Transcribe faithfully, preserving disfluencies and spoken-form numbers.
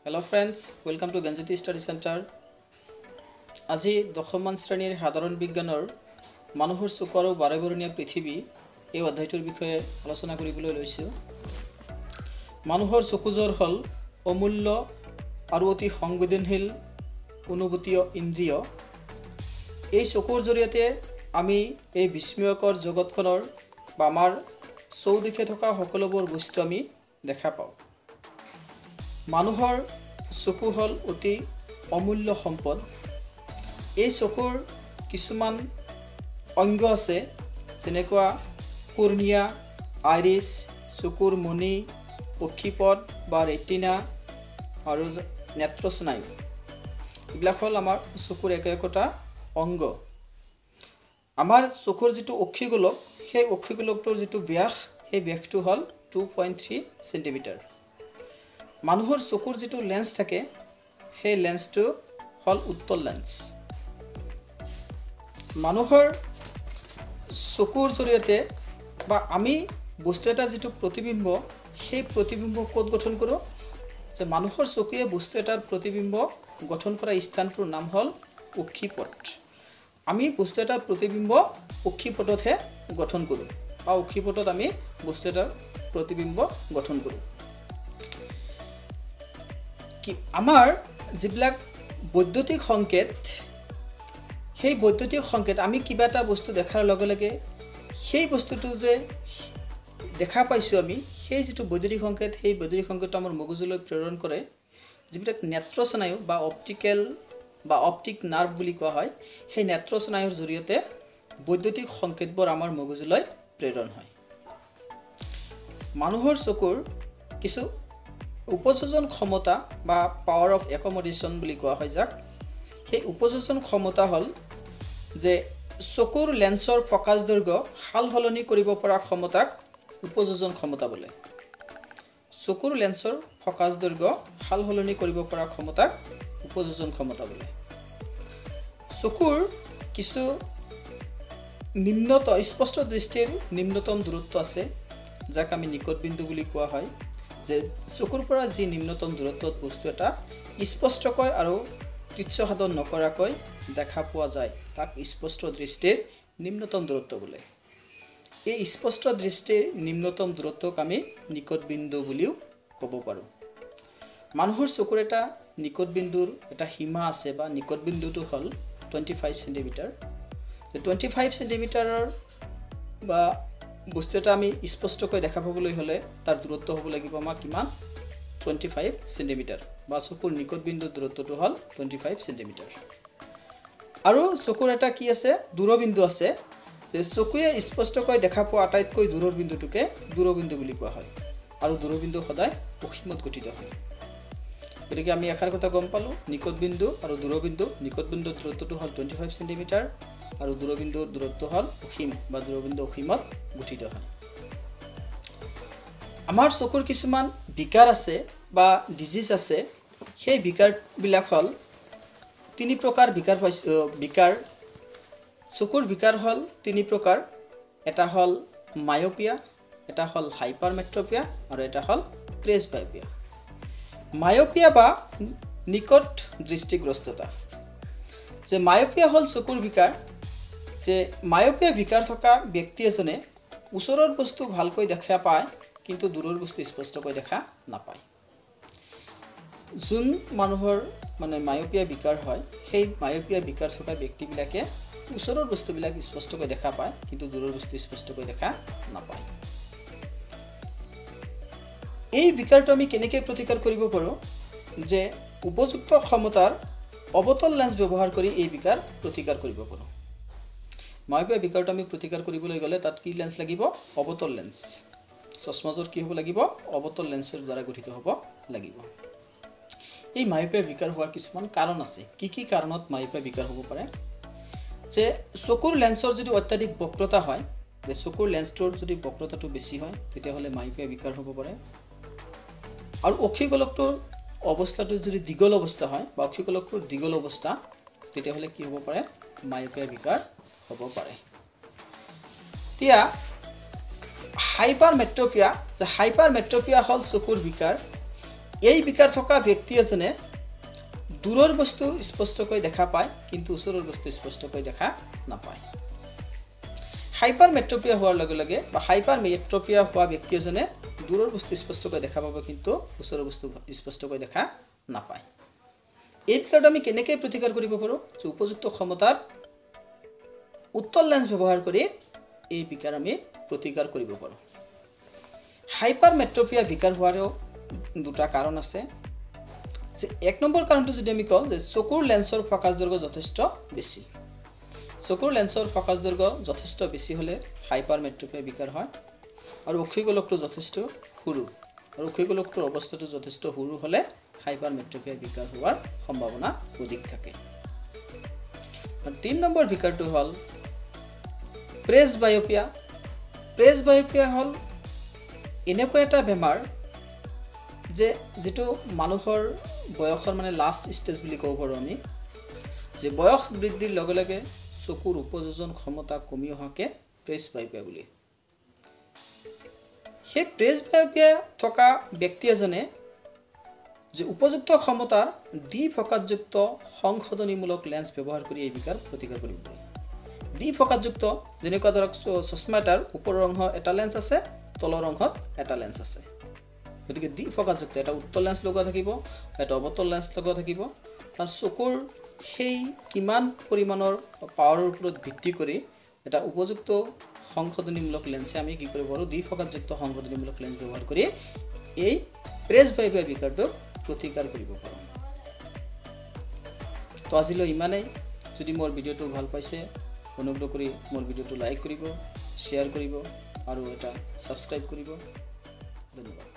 Hello friends, welcome to Ganjati Study Center. আজি দশমমান শ্ৰেণীৰ সাধাৰণ বিজ্ঞানৰ মানুহৰ চকু আৰু বাৰেবৰণীয়া পৃথিৱী এই অধ্যায়টোৰ বিষয়ে আলোচনা কৰিবলৈ লৈছো। মানুহৰ চকুজৰ হল অমূল্য আৰু অতি সংবেদনশীল অনুভূতীয় ইন্দ্ৰিয়। এই চকুৰ জৰিয়তে আমি এই বিস্ময়কৰ জগতখনৰ বা আমাৰ চৌদিশে থকা সকলোবোৰ বস্তু আমি দেখা পাওঁ। মানুহৰ চকু হল অতি অমূল্য সম্পদ। এই চকুৰ কিছুমান অংগ আছে যেনেকুৱা কৰ্ণিয়া, আইৰিছ, চকুৰ মণি, অক্ষিপট বা ৰেটিনা আৰু নেত্ৰস্নায়ু। এইবিলাক হল আমাৰ চকুৰ এক একোটা অংগ। আমাৰ চকুৰ যিটো অক্ষিগোলক সেই অক্ষিগোলকটোৰ যিটো ব্যাস সেই ব্যাসটো হল টু পইণ্ট থ্ৰী সেন্টিমিটাৰ। মানুহৰ চকুৰ যিটো লেন্স থাকে সেই লেন্সটো হল উত্তল লেন্স। মানুহৰ চকুৰ জৰিয়তে বা আমি বস্তু এটাৰ যিটো প্ৰতিবিম্ব সেই প্ৰতিবিম্ব ক'ত গঠন কৰোঁ যে মানুহৰ চকুৱে বস্তু এটাৰ প্ৰতিবিম্ব গঠন কৰা স্থানটোৰ নাম হল অক্ষিপট। আমি বস্তু এটাৰ প্ৰতিবিম্ব অক্ষিপটতহে গঠন কৰোঁ বা অক্ষিপটত আমি বস্তু এটাৰ প্ৰতিবিম্ব গঠন কৰোঁ। কি আমাৰ যিবিলাক বৈদ্যুতিক সংকেত সেই বৈদ্যুতিক সংকেত আমি কিবা এটা বস্তু দেখাৰ লগে লগে সেই বস্তুটো যে দেখা পাইছোঁ আমি সেই যিটো বৈদ্যুতিক সংকেত সেই বৈদ্যুতিক সংকেতটো আমাৰ মগজুলৈ প্ৰেৰণ কৰে যিবিলাক নেত্ৰস্নায়ু বা অপটিকেল বা অপটিক নাৰ্ভ বুলি কোৱা হয়। সেই নেত্ৰস্নায়ুৰ জৰিয়তে বৈদ্যুতিক সংকেতবোৰ আমাৰ মগজুলৈ প্ৰেৰণ হয়। মানুহৰ চকুৰ কিছু উপযোজন ক্ষমতা বা পাৱাৰ অফ একমোডেশ্যন বুলি কোৱা হয় যাক। সেই উপযোজন ক্ষমতা হল যে চকুৰ লেন্সৰ ফকাছ দৈৰ্ঘ্য সাল সলনি কৰিব পৰা ক্ষমতাক উপযোজন ক্ষমতা বোলে। চকুৰ লেন্সৰ ফকাছ দৈৰ্ঘ্য সাল সলনি কৰিব পৰা ক্ষমতাক উপযোজন ক্ষমতা বোলে। চকুৰ কিছু নিম্নত স্পষ্ট দৃষ্টিৰ নিম্নতম দূৰত্ব আছে যাক আমি নিকট বিন্দু বুলি কোৱা হয়। যে চকুৰ পৰা যি নিম্নতম দূৰত্বত বস্তু এটা স্পষ্টকৈ আৰু কৃচ্ছ সাধন নকৰাকৈ দেখা পোৱা যায় তাক স্পষ্ট দৃষ্টিৰ নিম্নতম দূৰত্ব বোলে। এই স্পষ্ট দৃষ্টিৰ নিম্নতম দূৰত্বক আমি নিকট বিন্দু বুলিও ক'ব পাৰোঁ। মানুহৰ চকুৰ এটা নিকট বিন্দুৰ এটা সীমা আছে বা নিকট বিন্দুটো হ'ল টুৱেণ্টি ফাইভ সেন্টিমিটাৰ। যে টুৱেণ্টি ফাইভ সেন্টিমিটাৰৰ বা বস্তু এটা আমি স্পষ্টকৈ দেখা পাবলৈ হ'লে তাৰ দূৰত্ব হ'ব লাগিব আমাৰ কিমান টুৱেণ্টি ফাইভ সেন্টিমিটাৰ বা চকুৰ নিকট বিন্দুৰ দূৰত্বটো হ'ল টুৱেণ্টি ফাইভ সেন্টিমিটাৰ। আৰু চকুৰ এটা কি আছে দূৰবিন্দু আছে যে চকুৱে স্পষ্টকৈ দেখা পোৱা আটাইতকৈ দূৰৰ বিন্দুটোকে দূৰবিন্দু বুলি কোৱা হয় আৰু দূৰবিন্দু সদায় অসীমত গঠিত হয়। গতিকে আমি এষাৰ কথা গম পালোঁ নিকট বিন্দু আৰু দূৰবিন্দু। নিকট বিন্দুৰ দূৰত্বটো হ'ল টুৱেণ্টি ফাইভ সেন্টিমিটাৰ আৰু দূৰবিন্দুৰ দূৰত্ব হ'ল অসীম বা দূৰবিন্দু অসীমত গঠিত হয়। আমাৰ চকুৰ কিছুমান বিকাৰ আছে বা ডিজিজ আছে। সেই বিকাৰবিলাক হ'ল তিনি প্ৰকাৰ বিকাৰ পাইছোঁ বিকাৰ চকুৰ বিকাৰ হ'ল তিনি প্ৰকাৰ। এটা হ'ল মায়োপিয়া, এটা হ'ল হাইপাৰমেট্ৰপিয়া আৰু এটা হ'ল প্ৰেছবায়োপিয়া। মায়োপিয়া বা নিকট দৃষ্টিগ্ৰস্ততা। যে মায়োপিয়া হ'ল চকুৰ বিকাৰ যে মায়োপিয়া বিকাৰ থকা ব্যক্তি এজনে ওচৰৰ বস্তু ভালকৈ দেখা পায় কিন্তু দূৰৰ বস্তু স্পষ্টকৈ দেখা নাপায়। যোন মানুহৰ মানে মায়োপিয়া বিকাৰ হয় সেই মায়োপিয়া বিকাৰ থকা ব্যক্তিবিলাকে ওচৰৰ বস্তুবিলাক স্পষ্টকৈ দেখা পায় কিন্তু দূৰৰ বস্তু স্পষ্টকৈ দেখা নাপায়। এই বিকাৰটো আমি কেনেকৈ প্ৰতিকাৰ কৰিব পাৰোঁ যে উপযুক্ত ক্ষমতাৰ অৱতল লেন্স ব্যৱহাৰ কৰি এই বিকাৰ প্ৰতিকাৰ কৰিব পাৰোঁ। মায়োপিয়া বিকাৰটো আমি প্ৰতিকাৰ কৰিবলৈ গ'লে তাত কি লেন্স লাগিব অৱতল লেন্স। চশমাযোৰ কি হ'ব লাগিব অৱতল লেন্সৰ দ্বাৰা গঠিত হ'ব লাগিব। এই মায়োপিয়া বিকাৰ হোৱাৰ কিছুমান কাৰণ আছে। কি কি কাৰণত মায়োপিয়া বিকাৰ হ'ব পাৰে যে চকুৰ লেন্সৰ যদি অত্যাধিক বক্ৰতা হয় যে চকুৰ লেন্সটোৰ যদি বক্ৰতাটো বেছি হয় তেতিয়াহ'লে মায়োপিয়া বিকাৰ হ'ব পাৰে। আৰু অক্ষিগোলকটোৰ অৱস্থাটো যদি দীঘল অৱস্থা হয় বা অক্ষিগোলকটোৰ দীঘল অৱস্থা তেতিয়াহ'লে কি হ'ব পাৰে মায়োপিয়া বিকাৰ হ'ব পাৰে। এতিয়া হাইপাৰমেট্ৰপিয়া যে হাইপাৰমেট্ৰপিয়া হ'ল চকুৰ বিকাৰ। এই বিকাৰ থকা ব্যক্তি এজনে দূৰৰ বস্তু স্পষ্টকৈ দেখা পায় কিন্তু ওচৰৰ বস্তু স্পষ্টকৈ দেখা নাপায় হাইপাৰ মেট্ৰপিয়া হোৱাৰ লগে লগে বা হাইপাৰ মেট্ৰপিয়া হোৱা ব্যক্তি এজনে দূৰৰ বস্তু স্পষ্টকৈ দেখা পাব কিন্তু ওচৰৰ বস্তু স্পষ্টকৈ দেখা নাপায় এই বিকাৰটো আমি কেনেকৈ প্ৰতিকাৰ কৰিব পাৰোঁ যে উপযুক্ত ক্ষমতাৰ উত্তল লেন্স ব্যৱহাৰ কৰি এই বিকাৰ আমি প্ৰতিকাৰ কৰিব পাৰোঁ হাইপাৰ মেট্ৰপিয়া বিকাৰ হোৱাৰো দুটা কাৰণ আছে যে এক নম্বৰ কাৰণটো যদি আমি কওঁ যে চকুৰ লেন্সৰ ফকাস দৈৰ্ঘ্য যথেষ্ট বেছি চকুৰ লেন্সৰ ফকাস দৈৰ্ঘ্য যথেষ্ট বেছি হলে হাইপাৰ মেট্ৰপিয়া বিকাৰ হয় আৰু অক্ষিগোলকটো যথেষ্ট সৰু আৰু অক্ষিগোলকটোৰ অৱস্থাটো যথেষ্ট সৰু হলে হাইপাৰ মেট্ৰপিয়া বিকাৰ হোৱাৰ সম্ভাৱনা অধিক থাকে আৰু তিন নম্বৰ বিকাৰটো হল প্ৰেছ বায়োপিয়া প্ৰেছ বায়োপিয়া হল এনেকুৱা এটা বেমাৰ যে যেটো মানুহৰ বয়সৰ মানে লাষ্ট ষ্টেজ বুলি ক'ব পাৰোঁ আমি যে বয়স বৃদ্ধিৰ লগে লগে চকুৰ উপযোজন ক্ষমতা কমি অহাকে প্ৰেছ বায়োপিয়া বুলি সেই প্ৰেছ বায়োপিয়া থকা ব্যক্তি এজনে যে উপযুক্ত ক্ষমতাৰ দ্বি ফকাসযুক্ত সংশোধনীমূলক লেন্স ব্যৱহাৰ কৰি এই বিকাৰ প্ৰতিকাৰ কৰিব পাৰে দ্বি ফকাসযুক্ত যেনেকুৱা ধৰক চশমা এটাৰ ওপৰৰ অংশ এটা লেন্স আছে তলৰ অংশত এটা লেন্স আছে গতিকে দ্বি ফকাসযুক্ত এটা উত্তল লেন্স লগোৱা থাকিব এটা অৱতল লেন্স লগোৱা থাকিব তাৰ চকুৰ সেই কিমান পৰিমাণৰ পাৱাৰৰ ওপৰত ভিত্তি কৰি এটা উপযুক্ত সংশোধনীমূলক লেন্সে আমি কি কৰিব পাৰোঁ দ্বি ফকাসযুক্ত সংশোধনীমূলক লেন্স ব্যৱহাৰ কৰি এই প্ৰেছ বায়োপিয়া বিকাৰটো প্ৰতিকাৰ কৰিব পাৰোঁ তো আজিলৈ ইমানেই যদি মোৰ ভিডিঅ'টো ভাল পাইছে অনুগ্ৰহ কৰি মোৰ ভিডিঅ'টো লাইক কৰিব শ্বেয়াৰ কৰিব আৰু এটা সাবস্ক্ৰাইব কৰিব ধন্যবাদ